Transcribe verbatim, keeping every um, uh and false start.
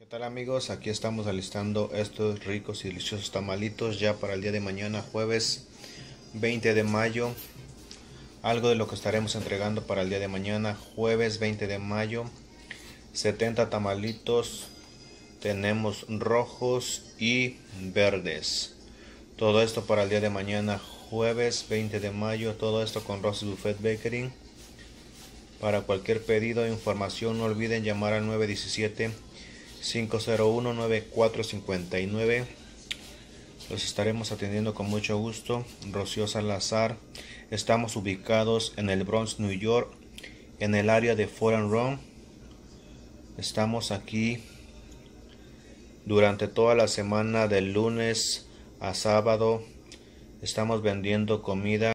tal amigos? Aquí estamos alistando estos ricos y deliciosos tamalitos ya para el día de mañana, jueves veinte de mayo. Algo de lo que estaremos entregando para el día de mañana, jueves veinte de mayo. setenta tamalitos, tenemos rojos y verdes. Todo esto para el día de mañana, jueves veinte de mayo. Todo esto con Ross's Buffet Bakery. Para cualquier pedido e información no olviden llamar al nueve uno siete, cinco cero uno, nueve cuatro cinco nueve. Los estaremos atendiendo con mucho gusto. Rocío Salazar. Estamos ubicados en el Bronx, New York, en el área de Fort and Rome. Estamos aquí durante toda la semana, de lunes a sábado. Estamos vendiendo comida